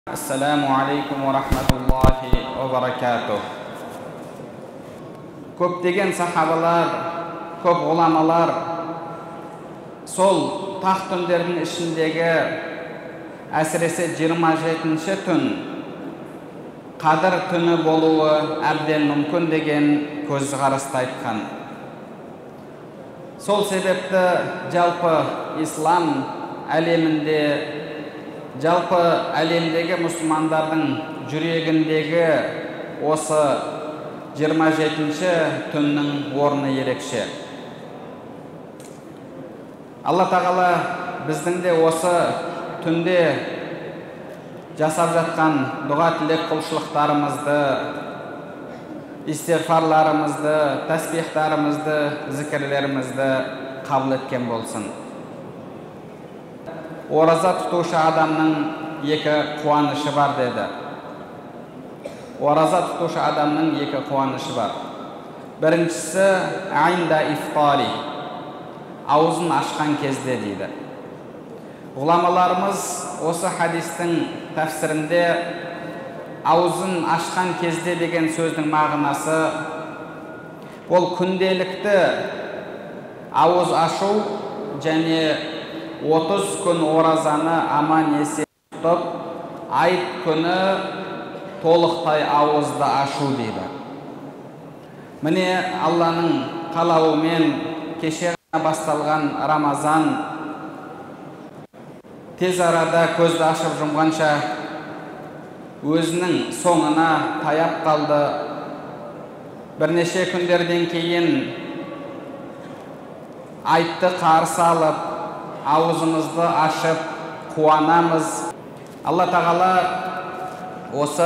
Assalamu alaikum wa rahmatullahi wa barakatuh. Көптеген сахабалар, көп ғұламалар сол тақ түндердің ішіндегі әсіресе 27-ші түн қадір түні болуы әбден мүмкін деген көзқарасты айтқан. Сол себепті жалпы ислам әлемінде, жалпы әлемдегі мұсылмандардың жүрегіндегі осы 27-ші түннің орны ерекше. Алла тағала біздің де осы түнде жасап жатқан дұға тілек құлшылықтарымызды, истиғфарларымызды, тәсбихтарымызды, зікірлерімізді қабыл еткен болсын. Ораза тұтушы адамның екі қуанышы бар деді. Ораза тұтушы адамның екі қуанышы бар. Біріншісі айнда ифтари, аузын ашқан кезде дейді. Ғұламаларымыз осы хадистің тәфсірінде аузын ашқан кезде деген сөздің мағынасы ол күнделікті ауыз ашу және 30 күн оразаны аман есен тұтып, айт күні толықтай ауызды ашу дейді. Міне Алланың қалауымен кеше ғана басталған Рамазан тез арада көзді ашып жұмғанша өзінің соңына таяп қалды. Бірнеше күндерден кейін айтты қарсы алып, аузымызды ашып қуанамыз. Алла тағала осы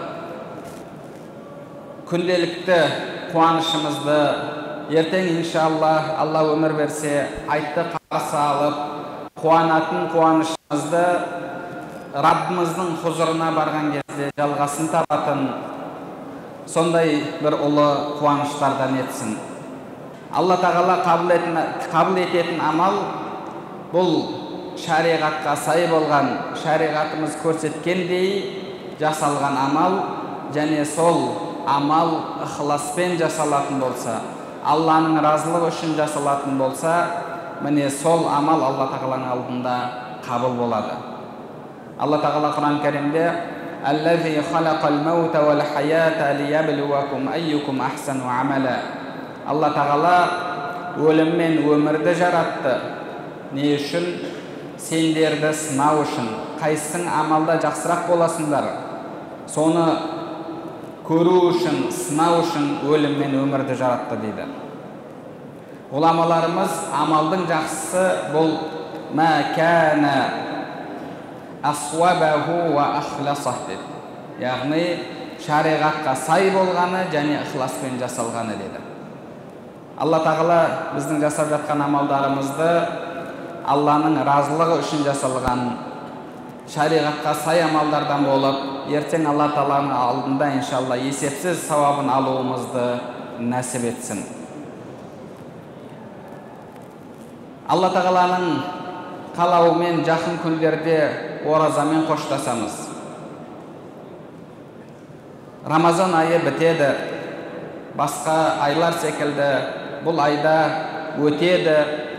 күнделікті қуанышымызды ертең иншалла Алла өмір берсе айтты қарсы алып қуанатын қуанышымызды Раббымыздың хұзырына барған кезде жалғасын табатын сондай бір ұлы қуаныштардан етсін. Алла тағала қабыл ететін амал бұл шариғатқа сай болған, шариғатымыз көрсеткендей жасалған амал, және сол амал ықыласпен жасалатын болса, Алланың разылығы үшін жасалатын болса, міне сол амал Алла тағаланың алдында қабыл болады. Алла тағала Құран кәрімде «Әлләзи халақал маута вәл хаята лияблуакум айюкум ахсану амала». Алла тағала өлім мен өмірді жаратты. Не үшін? Сендерді сынау үшін. Қайсың амалда жақсырақ боласыңдар? Соны көру үшін, сынау үшін өлім мен өмірді жаратты дейді. Ғұламаларымыз амалдың жақсысы бұл «Мә кәна асуабаху ва ахласах» деді. Яғни шариғатқа сай болғаны және ықыласпен жасалғаны деді. Алла тағала біздің жасап жатқан амалдарымызды Алланың разылығы үшін жасалған шариғатқа сай амалдардан болып, ертең Алла тағаланың алдында иншалла есепсіз сауабын алуымызды нәсіп етсін. Алла тағаланың қалауымен жақын күндерде оразамен қоштасамыз. Рамазан айы бітеді, басқа айлар секілді бұл айда өтеді.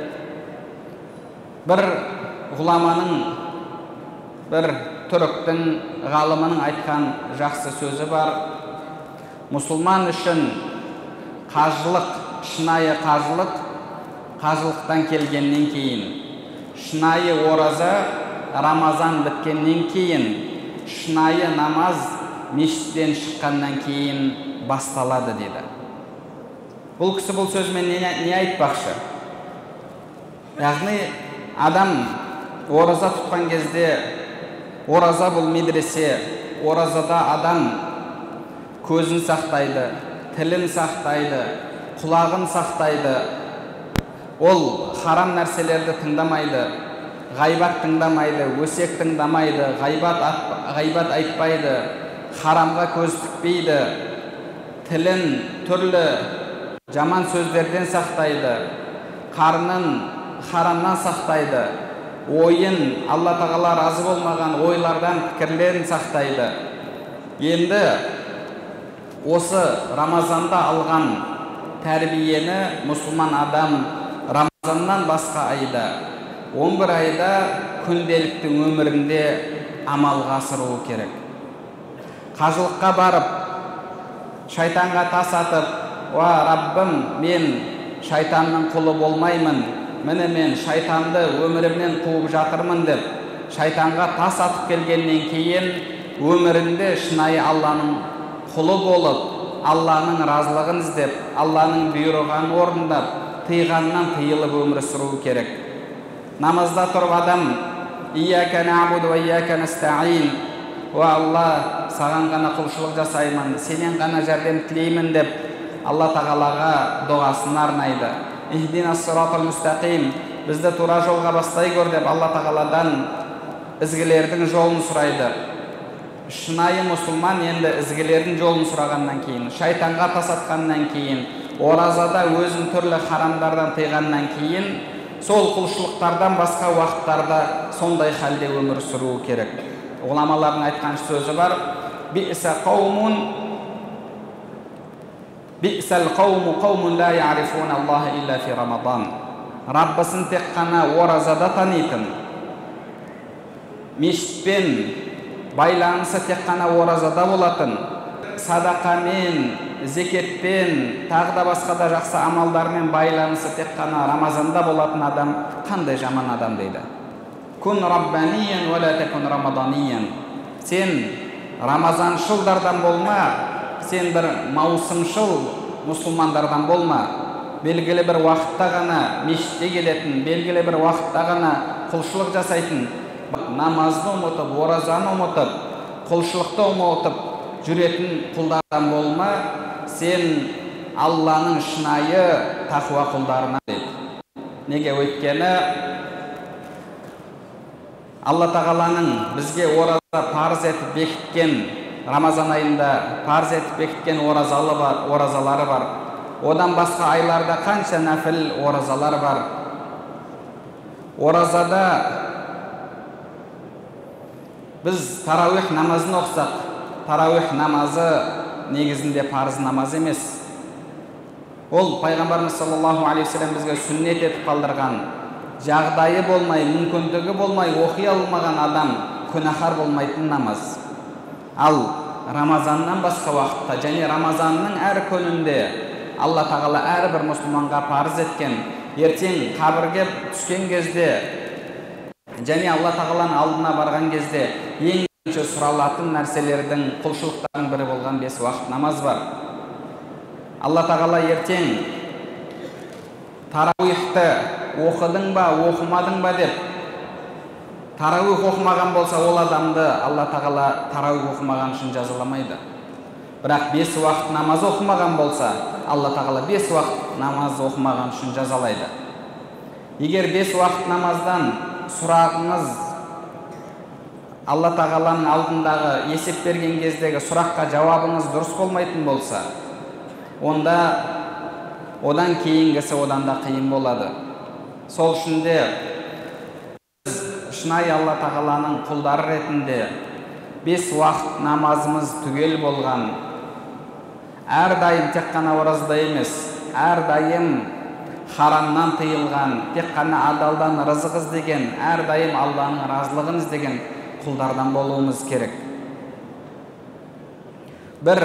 Бір ғұламаның, бір түріктің ғалымының айтқан жақсы сөзі бар. Мұсылман үшін қажылық, шынайы қажылық, қажылықтан келгеннен кейін, шынайы ораза Рамазан біткеннен кейін, шынайы намаз мешіттен шыққаннан кейін басталады деді. Бұл кісі бұл сөзмен не айтпақшы? Яғни адам ораза тұтқан кезде, ораза бұл медресе, оразада адам көзін сақтайды, тілін сақтайды, құлағын сақтайды. Ол харам нәрселерді тыңдамайды, ғайбат тыңдамайды, өсек тыңдамайды, ғайбат айтпайды, харамға көз тікпейді, тілін түрлі жаман сөздерден сақтайды, қарнын харамнан сақтайды. ойын, Алла тағала разы болмаған ойлардан, пікірлерін сақтайды. Енді осы Рамазанда алған тәрбиені мұсылман адам Рамазаннан басқа айда, 11 айда күнделікті өмірінде амалға асыруы керек. Қажылыққа барып, шайтанға тас атып, «Уа, Раббым, мен шайтанның құлы болмаймын, міне мен шайтанды өмірімнен қуып жатырмын» деп, шайтанға тас атып келгеннен кейін өмірінде шынайы Алланың құлы болып, Алланың разылығын іздеп, Алланың бұйырғанын орындап, тыйғаннан тыйылып өмір сүру керек. Намазда тұрып адам «Ияка нa'буду ва ияка настаин», «Уа Алла, саған ғана құлшылық жасаймын, сенен ғана жәрдем тілеймін» деп Алла тағалаға дұғасын арнайды. «Ихдина сиратал мустақим», бізді тура жолға бастай көр деп Алла тағаладан ізгілердің жолын сұрайды. Шынайы мұсылман енді ізгілердің жолын сұрағаннан кейін, шайтанға тас атқаннан кейін, оразада өзін түрлі харамдардан тыйғаннан кейін, сол құлшылықтардан басқа уақыттарда сондай халде өмір сүру керек. Ғұламалардың айтқан сөзі бар: «Би'сал қауму қаумун ла я'рифуна Аллаха илля фи Рамадан». Раббысын тек қана оразада танитын, мешітпен байланысы тек қана оразада болатын, садақамен, зекетпен, тағы да басқа да жақсы амалдармен байланысы тек қана Рамазанда болатын адам қандай жаман адам дейді. «Кун раббаниян ва ла такун рамаданиян». Сен рамазаншылдардан болма, сен бір маусымшыл мұсылмандардан болма. Белгілі бір уақытта ғана мешітке келетін, белгілі бір уақытта ғана құлшылық жасайтын, намазды ұмытып, оразаны ұмытып, құлшылықты ұмытып жүретін құлдардан болма. Сен Алланың шынайы тақуа құлдарына дейді. Неге? Өйткені Алла тағаланың бізге ораза парыз етіп бекіткен, Рамазан айында парыз етіп бекіткен оразалары бар. Одан басқа айларда қанша нәпіл оразалар бар. Оразада біз тарауих намазын оқысақ, тарауих намазы негізінде парыз намаз емес. Ол пайғамбарымыз саллаллаху алейхи ва саллям бізге сүннет етіп қалдырған, жағдайы болмай, мүмкіндігі болмай оқи алмаған адам күнәһар болмайтын намаз. Ал Рамазаннан басқа уақытта және Рамазанның әр күнінде Алла тағала әрбір мұсылманға парыз еткен, ертең қабірге түскен кезде және Алла тағаланың алдына барған кезде ең бірінші сұралатын нәрселердің, құлшылықтардың бірі болған 5 уақыт намаз бар. Алла тағала ертең тарауихты оқыдың ба, оқымадың ба деп, тарауих оқымаған болса, ол адамды Алла тағала тарауих оқымаған үшін жазаламайды. Бірақ 5 уақыт намаз оқымаған болса, Алла тағала 5 уақыт намаз оқымаған үшін жазалайды. Егер 5 уақыт намаздан сұрағыңыз Алла тағаланың алдындағы есеп берген кездегі сұраққа жауабыңыз дұрыс болмайтын болса, онда одан кейінгісі одан да қиын болады. Сол үшін де біз шынайы Алла тағаланың құлдары ретінде 5 уақыт намазымыз түгел болған, әрдайым тек қана оразада емес, әрдайым харамнан тыйылған, тек қана адалдан рызық іздеген, әрдайым Алланың разылығын іздеген құлдардан болуымыз керек. Бір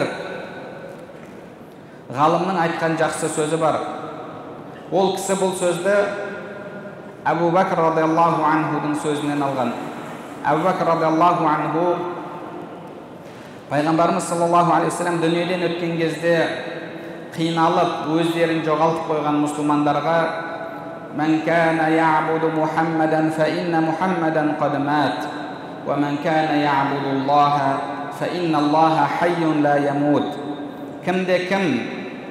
ғалымның айтқан жақсы сөзі бар. Ол кісі бұл сөзді Абу Бәкір радиаллаху анхудың сөзінен алған. Абу Бәкір радиаллаху анху пайғамбарымыз саллаллаху алейхи ва саллям дүниеден өткен кезде қиналып, өздерін жоғалтып қойған мұсылмандарға «Мән кәна я'буду Мухаммадан фа инна Мухаммадан қад мат, ва мән кәна я'буду Аллаха фа инна Аллаха хайюн ла ямут». Кімде-кім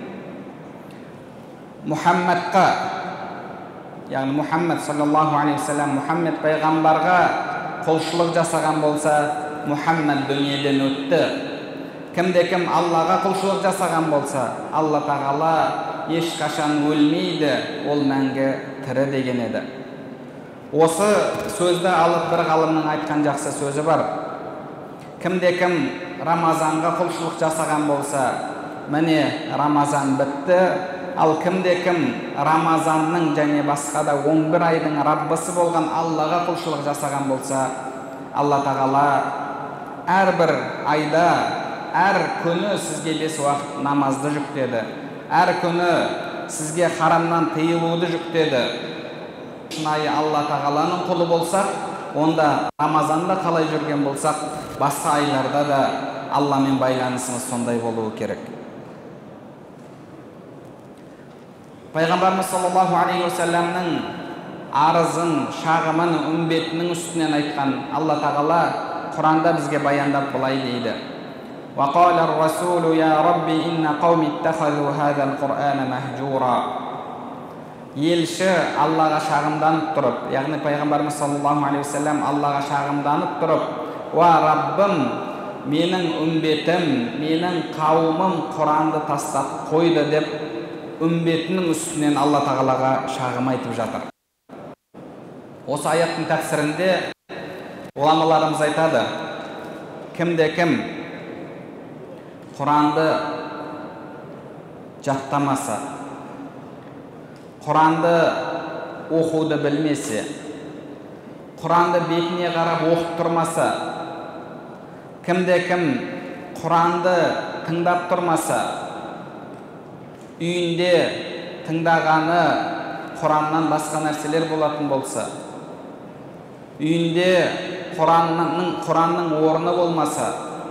Мұхаммадқа, яғни Мұхаммад саллаллаху алейхи ва саллям, Мұхаммад пайғамбарға құлшылық жасаған болса, Мұхаммад дүниеден өтті. Кімде-кім Аллаға құлшылық жасаған болса, Алла тағала ешқашан өлмейді, ол мәңгі тірі деген еді. Осы сөзді алып бір ғалымның айтқан жақсы сөзі бар. Кімде-кім Рамазанға құлшылық жасаған болса, міне Рамазан бітті. Ал кімде-кім Рамазанның және басқа да 11 айдың Раббысы болған Аллаға құлшылық жасаған болса, Алла тағала әрбір айда, әр күні сізге 5 уақыт намазды жүктеді. Әр күні сізге харамнан тыйылуды жүктеді. Шынайы Алла тағаланың құлы болсақ, онда Рамазанда қалай жүрген болсақ, басқа айларда да Алламен байланысымыз сондай болуы керек. Пайғамбарымыз саллаллаху алейхи уассаламның арызын, шағымын үмбетінің үстінен айтқан Алла тағала Құранда бізге баяндап былай дейді: وقال الرسول يا رب إن قوم اتخذوا هذا القرآن مهجورا. Елші Аллаға шағымданып тұрып, яғни пайғамбарымыз саллаллаху алейхи уассалам Аллаға шағымданып тұрып, уа Раббым, менің үмбетім, менің қауымым Құранды тастап қойды деп үмбетінің үстінен Алла тағалаға шағым айтып жатыр. Осы аяттың тәфсірінде ғұламаларымыз айтады: кімде-кім Құранды жаттамаса, Құранды оқуды білмесе, Құранды бетіне қарап оқып тұрмаса, кімде-кім Құранды тыңдап тұрмаса, үйінде тыңдағаны Құраннан басқа нәрселер болатын болса, үйінде Құранның орны болмаса,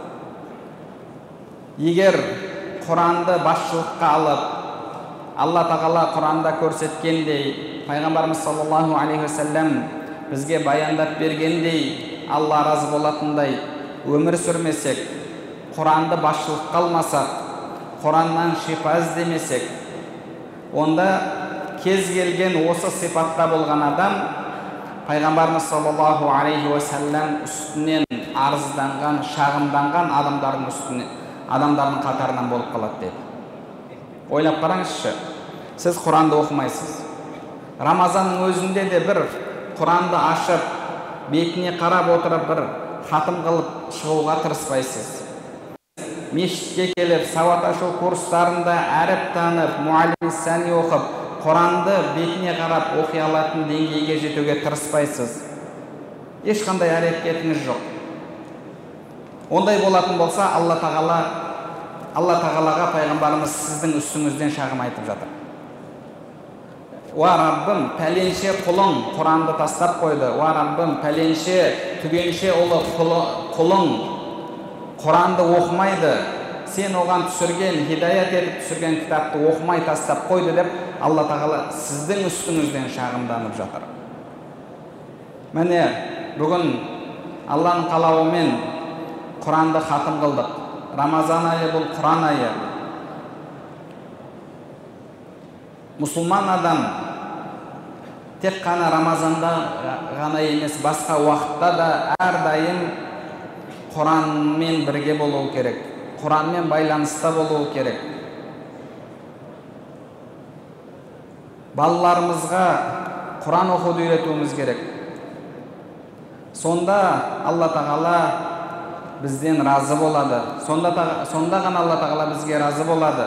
егер Құранды басшылыққа алып, Алла тағала Құранда көрсеткендей, пайғамбарымыз саллаллаху алейхи уассалам бізге баяндап бергендей, Алла разы болатындай өмір сүрмесек, Құранды басшылыққа алмасақ, Құраннан шипа іздемесек, онда кез келген осы сипатта болған адам пайғамбарымыз саллаллаху алейхи уассалам үстінен арызданған, шағымданған адамдардың қатарынан болып қалады деді. Ойлап қараңызшы, сіз Құранды оқымайсыз. Рамазанның өзінде де бір Құранды ашып, бетіне қарап отырып бір хатым қылып шығуға тырыспайсыз. Мешітке келіп, сауат ашу курстарында әріп танып, муаллим-сәни оқып, Құранды бетіне қарап оқи алатын деңгейге жетуге тырыспайсыз. Ешқандай әрекетіңіз жоқ. Ондай болатын болса, Алла тағалаға пайғамбарымыз сіздің үстіңізден шағым айтып жатыр. Уа Раббым, пәленше құлың Құранды тастап қойды. Уа Раббым, пәленше түгенше ұлы құлың Құранды оқымайды. Сен оған түсірген, хидаят етіп түсірген кітапты оқымай тастап қойды деп Алла тағала сіздің үстіңізден шағымданып жатыр. Міне, бүгін Алланың қалауымен Құранды хатым қылдық. Рамазан айы бұл Құран айы. Мұсылман адам тек қана Рамазанда ғана емес, басқа уақытта да әрдайым Құранмен бірге болуы керек. Құранмен байланыста болуы керек. Балаларымызға Құран оқуды үйретуіміз керек. Сонда Алла тағала бізден разы болады. Сонда ғана Алла тағала бізге разы болады.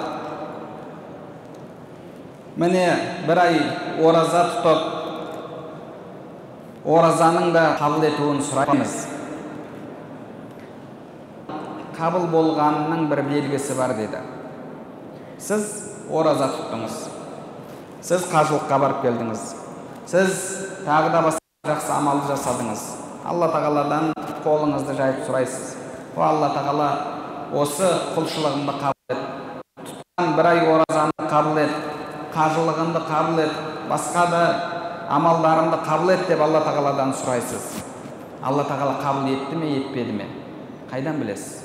Міне бір ай ораза тұтып, оразаның да қабыл етуін сұраймыз. Қабыл болғанының бір белгісі бар деді. Сіз ораза тұттыңыз. Сіз қажылыққа барып келдіңіз. Сіз тағы да басқа жақсы амалды жасадыңыз. Алла тағаладан қолыңызды жайып сұрайсыз. О Алла тағала, осы құлшылығымды қабыл ет. Тұтқан бір ай оразаны қабыл ет. Қажылығымды қабыл ет. Басқа да амалдарымды қабыл ет деп Алла тағаладан сұрайсыз. Алла тағала қабыл етті ме, етпеді ме? Қайдан білесіз?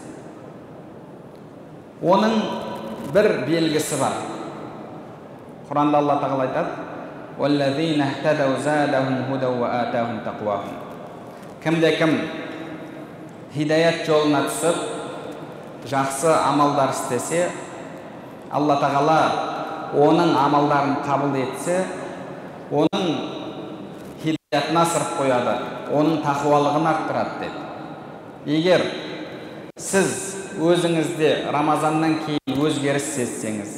Оның бір белгісі бар. Құранда Алла тағала айтады: وَالَّذِينَ اهْتَدَوْا زَادَهُمْ هُدًى وَآتَاهُمْ تَقْوَاهُمْ. Кімде-кім хидаят жолына түсіп, жақсы амалдар істесе, Алла тағала оның амалдарын қабыл етсе, оның асырып қояды, оның тақуалығын арттырады деді. Егер сіз өзіңізде Рамазаннан кейін өзгеріс сезсеңіз,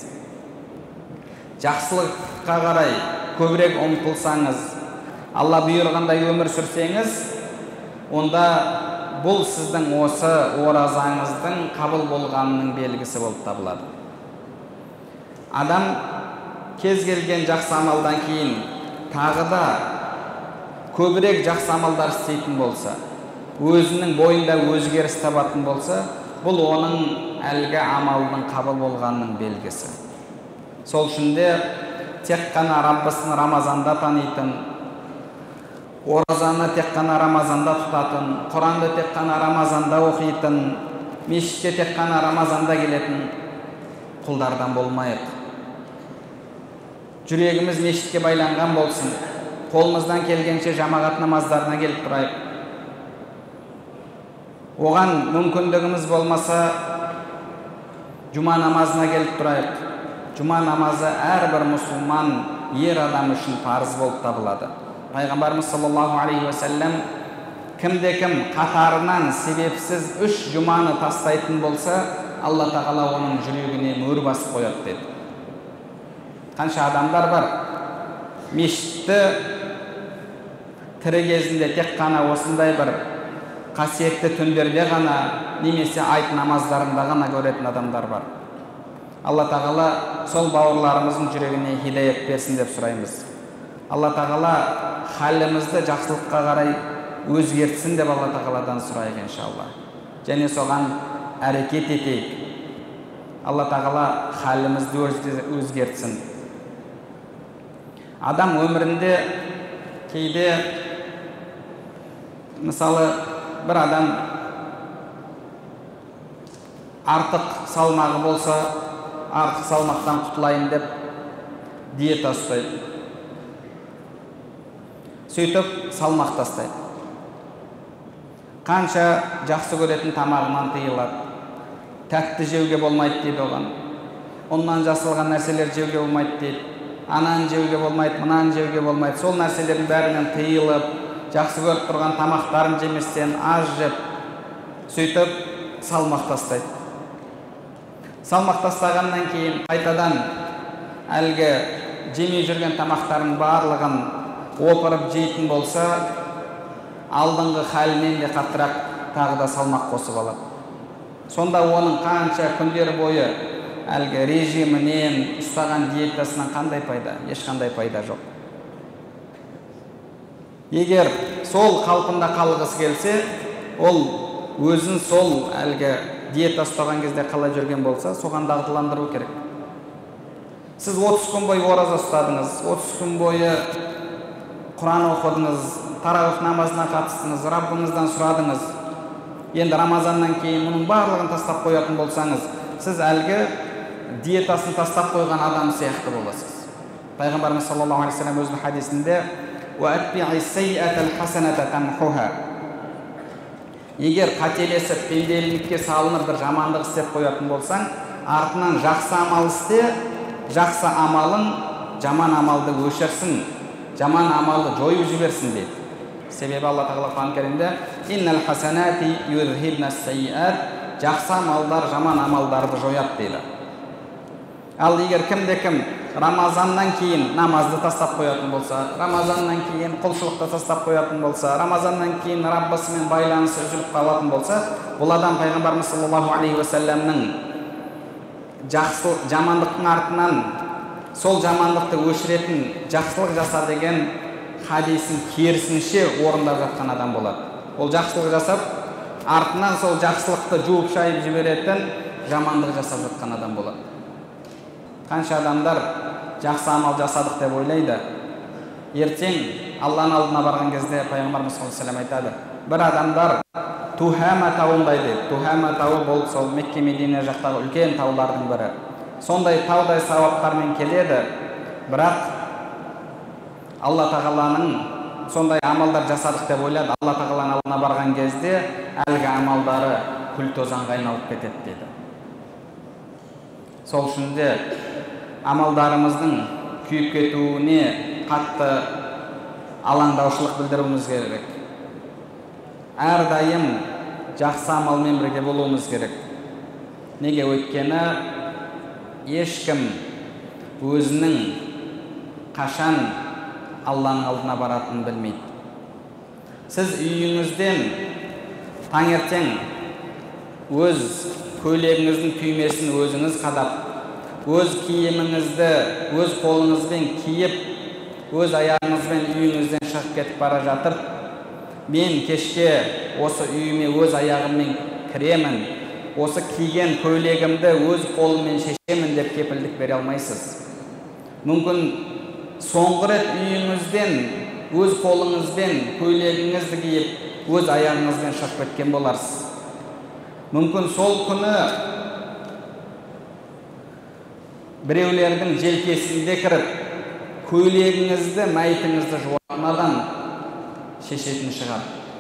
жақсылыққа қарай көбірек ұмтылсаңыз, Алла бұйырғандай өмір сүрсеңіз, онда бұл сіздің осы оразаңыздың қабыл болғанының белгісі болып табылады. Адам кез келген жақсы амалдан кейін тағы да көбірек жақсы амалдар істейтін болса, өзінің бойында өзгеріс табатын болса, бұл оның әлгі амалының қабыл болғанының белгісі. Сол үшін де тек қана Раббысын Рамазанда танитын, оразаны тек қана Рамазанда тұтатын, Құранды тек қана Рамазанда оқитын, мешітке тек қана Рамазанда келетін құлдардан болмайық. Жүрегіміз мешітке байланған болсын, қолымыздан келгенше жамағат намаздарына келіп тұрайық. Оған мүмкіндігіміз болмаса, жұма намазына келіп тұрайық. Жұма намазы әрбір мұсылман ер адам үшін парыз болып табылады. Пайғамбарымыз саллаллаху алейхи ва саллям кімде-кім қатарынан себепсіз 3 жұманы тастайтын болса, Алла тағала оның жүрегіне мөр басып қояды деді. Қанша адамдар бар, мешітті тірі кезінде тек қана осындай бір қасиетті түндерде ғана, немесе айт намаздарында ғана көретін адамдар бар. Алла тағала сол бауырларымыздың жүрегіне хидаят берсін деп сұраймыз. Алла тағала халімізді жақсылыққа қарай өзгертсін деп Алла тағаладан сұрайық иншалла. Және соған әрекет етейік. Алла тағала халімізді өзгертсін. Адам өмірінде кейде, мысалы, бір адам артық салмағы болса, артық салмақтан құтылайын деп диета ұстайды. Сөйтіп салмақ тастайды. Қанша жақсы көретін тамағынан тыйылады. Тәтті жеуге болмайды дейді оған. Оннан жасалған нәрселер жеуге болмайды дейді. Анан жеуге болмайды, мынан жеуге болмайды. Сол нәрселердің бәрінен тыйылып, жақсы көріп тұрған тамақтарын жеместен аз жеп, сөйтіп салмақ тастайды. Салмақ тастағаннан кейін қайтадан әлгі жемей жүрген тамақтардың барлығын опырып жейтін болса, алдыңғы халінен де қаттырақ тағы да салмақ қосып алады. Сонда оның қанша күндер бойы әлгі режимінен, ұстаған диетасынан қандай пайда? Ешқандай пайда жоқ. Егер сол қалпында қалғысы келсе, ол өзін сол әлгі диета ұстаған кезде қалай жүрген болса, соған дағдыландыру керек. Сіз 30 күн бойы ораза ұстадыңыз, 30 күн бойы Құран оқыдыңыз, тарауих намазына қатыстыңыз, Раббыңыздан сұрадыңыз. Енді Рамазаннан кейін мұның барлығын тастап қоятын болсаңыз, сіз әлгі диетасын тастап қойған адам сияқты боласыз. Пайғамбарымыз саллаллаху алейхи ва саллям өзінің хадисінде «Уәтбиғи саййәтәл хасаната тамхуха». Егер қателесіп, пенделікке салынып бір жамандық істеп қоятын болсаң, артынан жақсы амал істе, жақсы амалың жаман амалды өшірсін, жаман амалды жойып жіберсін дейді. Себебі Алла тағала Құран кәрімде «Иннал хасанати юзхибнас саййәт», жақсы амалдар жаман амалдарды жояды дейді. Ал егер кімде-кім Рамазаннан кейін намазды тастап қоятын болса, Рамазаннан кейін құлшылықты тастап қоятын болса, Рамазаннан кейін Раббысымен байланысы үзіліп қалатын болса, бұл адам Пайғамбарымыз саллаллаху алейхи ва саллямның жамандықтың артынан сол жамандықты өшіретін жақсылық жаса деген хадисін керісінше орындап жатқан адам болады. Ол жақсылық жасап, артынан сол жақсылықты жуып шайып жіберетін жамандық жасап жатқан адам болады. Қанша адамдар жақсы амал жасадық деп ойлайды. Ертең Алланың алдына барған кезде Пайғамбарымыз саллаллаху алейхи ва саллям айтады, бір адамдар Тухама тауындай дейді. Тухама тауы бұл сол Мекке Медине жақтағы үлкен таулардың бірі. Сондай таудай сауаптармен келеді, бірақ Алла тағаланың сондай амалдар жасадық деп ойлады. Алла тағаланың алдына барған кезде әлгі амалдары күл тозаңға айналып кетеді дейді. Сол үшін де амалдарымыздың күйіп кетуіне қатты алаңдаушылық білдіруіміз керек. Әрдайым жақсы амалмен бірге болуымыз керек. Неге? Өйткені ешкім өзінің қашан Алланың алдына баратынын білмейді. Сіз үйіңізден таңертең өз көйлегіңіздің түймесін өзіңіз қадап, өз киіміңізді өз қолыңызбен киіп, өз аяғыңызбен үйіңізден шығып кетіп бара жатыр, мен кешке осы үйіме өз аяғыммен кіремін, осы киген көйлегімді өз қолыммен шешемін деп кепілдік бере алмайсыз. Мүмкін соңғы рет үйіңізден өз қолыңызбен көйлегіңізді киіп, өз аяғыңызбен шығып кеткен боларсыз. Мүмкін сол күні біреулердің желкесінде кіріп, көйлегіңізді, мәйітіңізді жуатындан шешетін шығар.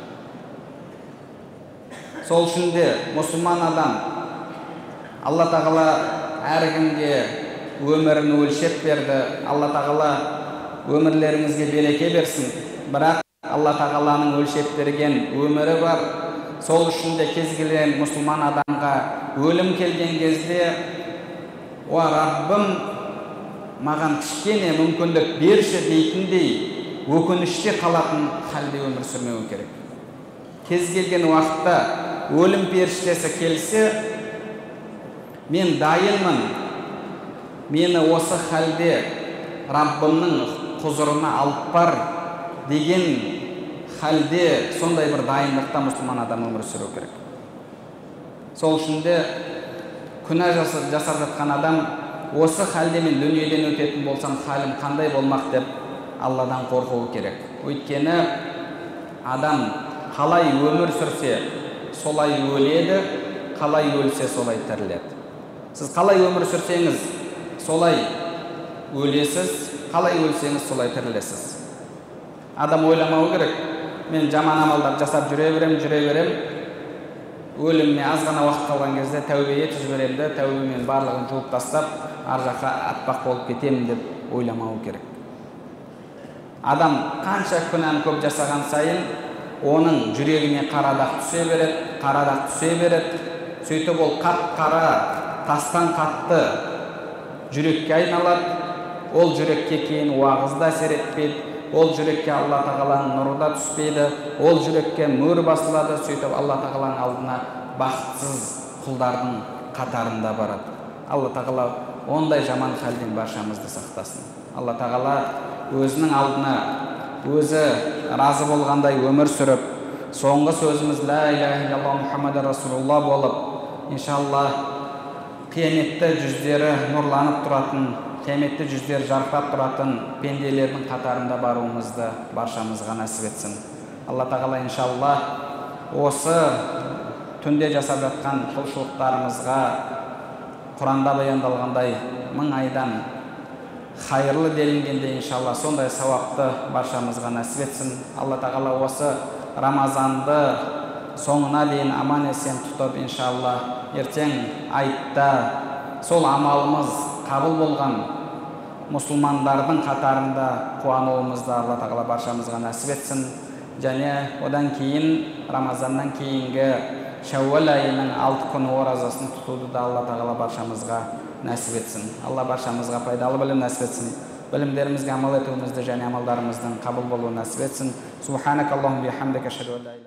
Сол үшін де мұсылман адам Алла тағала әркімге өмірін өлшеп берді. Алла тағала өмірлеріңізге береке берсін. Бірақ Алла тағаланың өлшеп берген өмірі бар. Сол үшін де кез келген мұсылман адамға өлім келген кезде, о Раббым, маған кішкене мүмкіндік берші дейтіндей өкініште қалатын халде өмір сүрмеу керек. Кез келген уақытта өлім періштесі келсе, мен дайынмын, мені осы халде Раббымның құзырына алып бар деген халде, сондай бір дайындықта мұсылман адам өмір сүру керек. Сол үшін де күнә жасап жатқан адам, осы халде мен дүниеден өтетін болсам, халім қандай болмақ деп Алладан қорқуы керек. Өйткені адам қалай өмір сүрсе, солай өледі, қалай өлсе, солай тіріледі. Сіз қалай өмір сүрсеңіз, солай өлесіз, қалай өлсеңіз, солай тірілесіз. Адам ойламау керек, мен жаман амалдар жасап жүре берем, өлімме аз ғана уақыт қалған кезде тәубе етіп жіберем де, тәубемен барлығын жуып тастап, ар жаққа атпақ болып кетемін деп ойламау керек. Адам қанша күнәні көп жасаған сайын, оның жүрегіне қарадақ түсе береді, сөйтіп ол қап-қара, тастан қатты жүрекке айналады. Ол жүрекке кейін уағыз да әсер етпейді, ол жүрекке Алла тағаланың нұры да түспейді, ол жүрекке мөр басылады, сөйтіп Алла тағаланың алдына бақытсыз құлдардың қатарында барады. Алла тағала ондай жаман халден баршамызды сақтасын. Алла тағала өзінің алдына өзі разы болғандай өмір сүріп, соңғы сөзіміз ла иляха иллаллах Мұхаммад Расулулла болып, иншалла қияметте жүздері нұрланып тұратын, қияметте жүздері жарқырап тұратын пенделердің қатарында баруымызды баршамызға нәсіп етсін. Алла тағала иншалла осы түнде жасап жатқан құлшылықтарымызға Құранда баяндалғандай 1000 айдан хайырлы делінгенде иншалла сондай сауапты баршамызға нәсіп етсін. Алла тағала осы Рамазанды соңына дейін аман есен тұтып, иншалла ертең айтта сол амалымыз қабыл болған мұсылмандардың қатарында қуануымызды Алла тағала баршамызға нәсіп етсін. Және одан кейін Рамазаннан кейінгі Шәуәл айының 6 күн оразасын тұтуды да Алла тағала баршамызға нәсіп етсін. Алла баршамызға пайдалы білім нәсіп етсін. Білімдерімізге амал етуімізді және амалдарымыздың қабыл болуын нәсіп етсін. Субханакаллахумма бихамдика ашһаду ан ла